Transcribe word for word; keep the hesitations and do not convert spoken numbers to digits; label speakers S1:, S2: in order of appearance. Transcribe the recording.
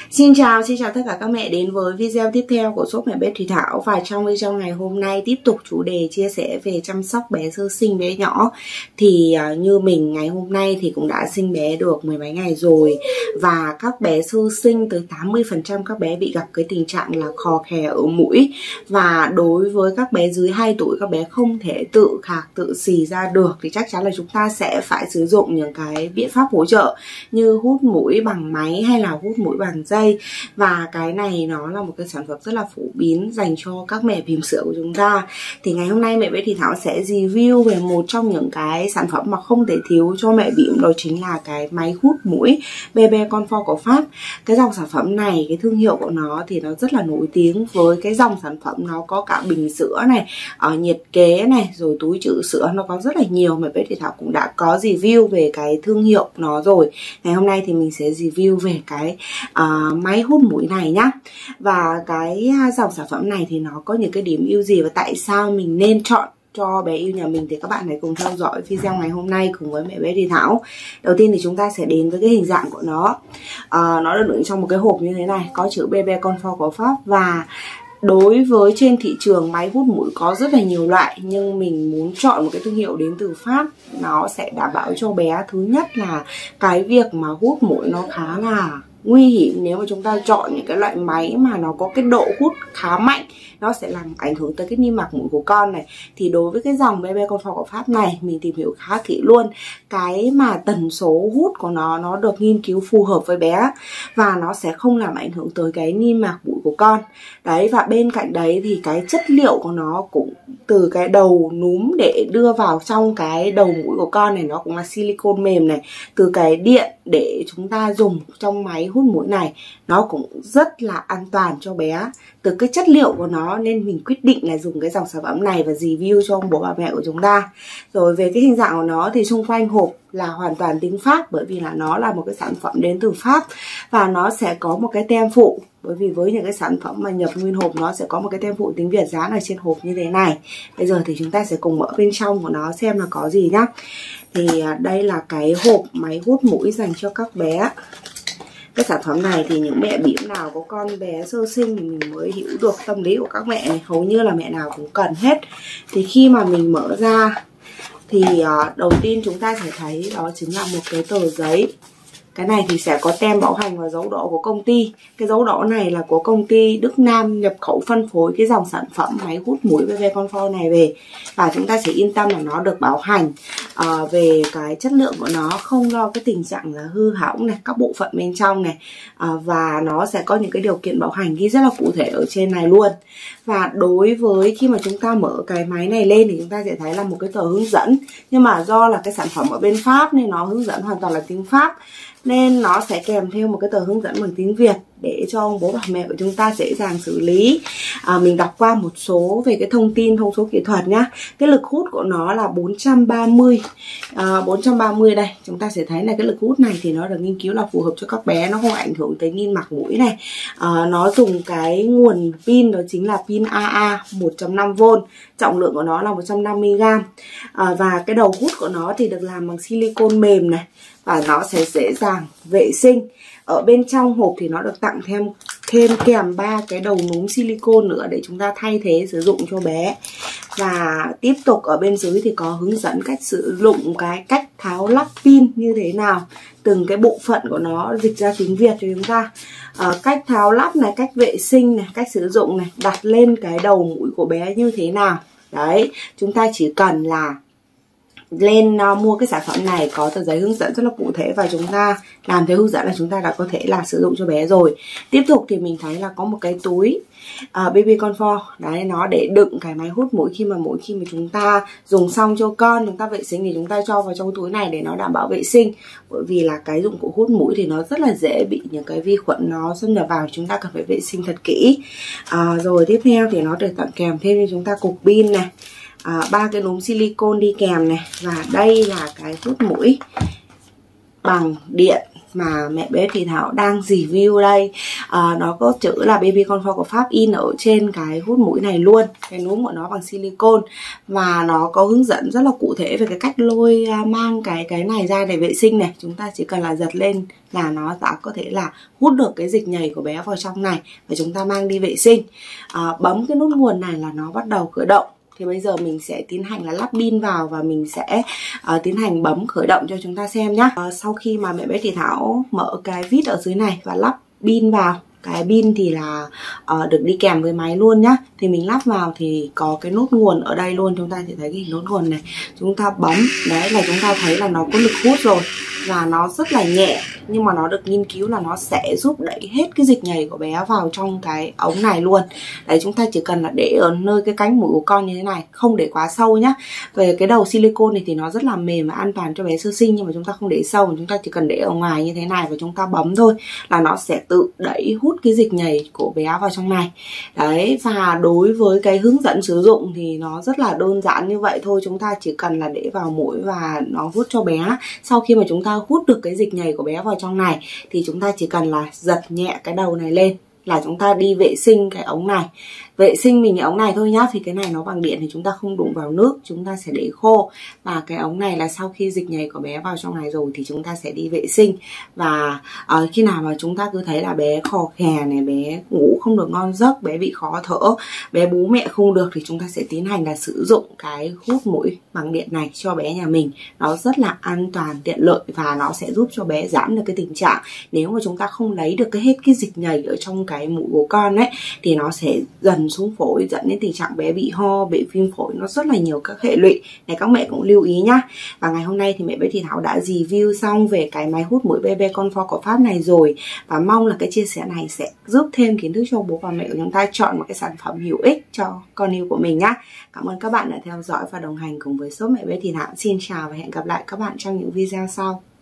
S1: Xin chào, xin chào tất cả các mẹ đến với video tiếp theo của shop Mẹ Bếp Thủy Thảo. Và trong video ngày hôm nay tiếp tục chủ đề chia sẻ về chăm sóc bé sơ sinh, bé nhỏ. Thì uh, như mình ngày hôm nay thì cũng đã sinh bé được mười mấy ngày rồi. Và các bé sơ sinh tới tám mươi phần trăm các bé bị gặp cái tình trạng là khò khè ở mũi. Và đối với các bé dưới hai tuổi, các bé không thể tự khạc, tự xì ra được, thì chắc chắn là chúng ta sẽ phải sử dụng những cái biện pháp hỗ trợ như hút mũi bằng máy hay là hút mũi bằng dây. Và cái này nó là một cái sản phẩm rất là phổ biến dành cho các mẹ bỉm sữa của chúng ta. Thì ngày hôm nay Mẹ Bếp Thủy Thảo sẽ review về một trong những cái sản phẩm mà không thể thiếu cho mẹ bỉm, đó chính là cái máy hút mũi Bebe Confort của Pháp. Cái dòng sản phẩm này, cái thương hiệu của nó thì nó rất là nổi tiếng với cái dòng sản phẩm nó có cả bình sữa này, ở nhiệt kế này, rồi túi trữ sữa, nó có rất là nhiều. Mẹ Bếp Thủy Thảo cũng đã có review về cái thương hiệu nó rồi. Ngày hôm nay thì mình sẽ review về cái uh, máy hút mũi này nhá. Và cái dòng sản phẩm này thì nó có những cái điểm ưu gì và tại sao mình nên chọn cho bé yêu nhà mình, thì các bạn hãy cùng theo dõi video ngày hôm nay cùng với Mẹ Bếp Thủy Thảo. Đầu tiên thì chúng ta sẽ đến với cái hình dạng của nó. À, nó được đựng trong một cái hộp như thế này, có chữ Bebe Confort của Pháp. Và đối với trên thị trường máy hút mũi có rất là nhiều loại, nhưng mình muốn chọn một cái thương hiệu đến từ Pháp. Nó sẽ đảm bảo cho bé, thứ nhất là cái việc mà hút mũi nó khá là nguy hiểm nếu mà chúng ta chọn những cái loại máy mà nó có cái độ hút khá mạnh, nó sẽ làm ảnh hưởng tới cái niêm mạc mũi của con này. Thì đối với cái dòng Bebe Confort của Pháp này, mình tìm hiểu khá kỹ luôn. Cái mà tần số hút của nó nó được nghiên cứu phù hợp với bé và nó sẽ không làm ảnh hưởng tới cái niêm mạc mũi của con. Đấy, và bên cạnh đấy thì cái chất liệu của nó cũng từ cái đầu núm để đưa vào trong cái đầu mũi của con này, nó cũng là silicone mềm này. Từ cái điện để chúng ta dùng trong máy hút mũi này, nó cũng rất là an toàn cho bé. Từ cái chất liệu của nó nên mình quyết định là dùng cái dòng sản phẩm này và review cho ông bố bà mẹ của chúng ta. Rồi về cái hình dạng của nó thì xung quanh hộp là hoàn toàn tiếng Pháp, bởi vì là nó là một cái sản phẩm đến từ Pháp. Và nó sẽ có một cái tem phụ, bởi vì với những cái sản phẩm mà nhập nguyên hộp nó sẽ có một cái tem phụ tiếng Việt dán ở trên hộp như thế này. Bây giờ thì chúng ta sẽ cùng mở bên trong của nó xem là có gì nhá. Thì đây là cái hộp máy hút mũi dành cho các bé. Cái sản phẩm này thì những mẹ bỉm nào có con bé sơ sinh thì mình mới hiểu được tâm lý của các mẹ này. Hầu như là mẹ nào cũng cần hết. Thì khi mà mình mở ra thì uh, đầu tiên chúng ta sẽ thấy đó chính là một cái tờ giấy. Cái này thì sẽ có tem bảo hành và dấu đỏ của công ty. Cái dấu đỏ này là của công ty Đức Nam nhập khẩu phân phối cái dòng sản phẩm máy hút mũi Bebe Confort này về. Và chúng ta sẽ yên tâm là nó được bảo hành uh, về cái chất lượng của nó, không lo cái tình trạng là hư hỏng này, các bộ phận bên trong này. uh, Và nó sẽ có những cái điều kiện bảo hành ghi rất là cụ thể ở trên này luôn. Và đối với khi mà chúng ta mở cái máy này lên thì chúng ta sẽ thấy là một cái tờ hướng dẫn. Nhưng mà do là cái sản phẩm ở bên Pháp nên nó hướng dẫn hoàn toàn là tiếng Pháp, nên nó sẽ kèm theo một cái tờ hướng dẫn bằng tiếng Việt để cho ông bố bà mẹ của chúng ta dễ dàng xử lý. à, Mình đọc qua một số về cái thông tin, thông số kỹ thuật nhá. Cái lực hút của nó là bốn trăm ba mươi. à, bốn trăm ba mươi đây, chúng ta sẽ thấy là cái lực hút này thì nó được nghiên cứu là phù hợp cho các bé, nó không ảnh hưởng tới niêm mạc mũi này. à, Nó dùng cái nguồn pin, đó chính là pin a a một phẩy năm vôn. Trọng lượng của nó là một trăm năm mươi gam. à, Và cái đầu hút của nó thì được làm bằng silicone mềm này, và nó sẽ dễ dàng vệ sinh. Ở bên trong hộp thì nó được tặng thêm thêm kèm ba cái đầu núm silicone nữa để chúng ta thay thế sử dụng cho bé. Và tiếp tục ở bên dưới thì có hướng dẫn cách sử dụng, cái cách tháo lắp pin như thế nào, từng cái bộ phận của nó dịch ra tiếng Việt cho chúng ta. à, Cách tháo lắp này, cách vệ sinh này, cách sử dụng này, đặt lên cái đầu mũi của bé như thế nào. Đấy, chúng ta chỉ cần là lên uh, mua cái sản phẩm này, có tờ giấy hướng dẫn rất là cụ thể và chúng ta làm theo hướng dẫn là chúng ta đã có thể là sử dụng cho bé rồi. Tiếp tục thì mình thấy là có một cái túi uh, Bebe Confort đấy, nó để đựng cái máy hút mũi. Khi mà mỗi khi mà chúng ta dùng xong cho con, chúng ta vệ sinh thì chúng ta cho vào trong túi này để nó đảm bảo vệ sinh, bởi vì là cái dụng cụ hút mũi thì nó rất là dễ bị những cái vi khuẩn nó xâm nhập vào, chúng ta cần phải vệ sinh thật kỹ. uh, Rồi tiếp theo thì nó được tặng kèm thêm cho chúng ta cục pin này, ba à, cái núm silicone đi kèm này. Và đây là cái hút mũi bằng điện mà mẹ bé Thủy Thảo đang review đây. à, Nó có chữ là Baby Comfort của Pháp in ở trên cái hút mũi này luôn. Cái núm của nó bằng silicone. Và nó có hướng dẫn rất là cụ thể về cái cách lôi mang cái cái này ra để vệ sinh này. Chúng ta chỉ cần là giật lên là nó đã có thể là hút được cái dịch nhầy của bé vào trong này và chúng ta mang đi vệ sinh. à, Bấm cái nút nguồn này là nó bắt đầu khởi động. Thì bây giờ mình sẽ tiến hành là lắp pin vào và mình sẽ uh, tiến hành bấm khởi động cho chúng ta xem nhé. uh, Sau khi mà mẹ bé Thủy Thảo mở cái vít ở dưới này và lắp pin vào, cái pin thì là uh, được đi kèm với máy luôn nhá. Thì mình lắp vào thì có cái nút nguồn ở đây luôn. Chúng ta chỉ thấy cái nút nguồn này. Chúng ta bấm, đấy là chúng ta thấy là nó có lực hút rồi. Và nó rất là nhẹ. Nhưng mà nó được nghiên cứu là nó sẽ giúp đẩy hết cái dịch nhầy của bé vào trong cái ống này luôn. Đấy, chúng ta chỉ cần là để ở nơi cái cánh mũi của con như thế này, không để quá sâu nhá. Về cái đầu silicone này thì nó rất là mềm và an toàn cho bé sơ sinh. Nhưng mà chúng ta không để sâu, mà chúng ta chỉ cần để ở ngoài như thế này và chúng ta bấm thôi là nó sẽ tự đẩy hút cái dịch nhầy của bé vào trong này. Đấy, và đối với cái hướng dẫn sử dụng thì nó rất là đơn giản như vậy thôi. Chúng ta chỉ cần là để vào mũi và nó hút cho bé. Sau khi mà chúng ta hút được cái dịch nhầy của bé vào trong này thì chúng ta chỉ cần là giật nhẹ cái đầu này lên là chúng ta đi vệ sinh cái ống này. Vệ sinh mình cái ống này thôi nhá. Vì cái này nó bằng điện thì chúng ta không đụng vào nước, chúng ta sẽ để khô. Và cái ống này là sau khi dịch nhầy của bé vào trong này rồi thì chúng ta sẽ đi vệ sinh. Và uh, khi nào mà chúng ta cứ thấy là bé khò khè này, bé ngủ không được ngon giấc, bé bị khó thở, bé bú mẹ không được, thì chúng ta sẽ tiến hành là sử dụng cái hút mũi bằng điện này cho bé nhà mình. Nó rất là an toàn, tiện lợi và nó sẽ giúp cho bé giảm được cái tình trạng nếu mà chúng ta không lấy được cái hết cái dịch nhầy ở trong cái mũi của con ấy thì nó sẽ dần xuống phổi, dẫn đến tình trạng bé bị ho, bị viêm phổi, nó rất là nhiều các hệ lụy này. Các mẹ cũng lưu ý nhá. Và ngày hôm nay thì mẹ bé Thủy Thảo đã review xong về cái máy hút mũi Baby Comfort của Pháp này rồi, và mong là cái chia sẻ này sẽ giúp thêm kiến thức cho bố và mẹ của chúng ta chọn một cái sản phẩm hữu ích cho con yêu của mình nhá. Cảm ơn các bạn đã theo dõi và đồng hành cùng với shop mẹ bé Thủy Thảo. Xin chào và hẹn gặp lại các bạn trong những video sau.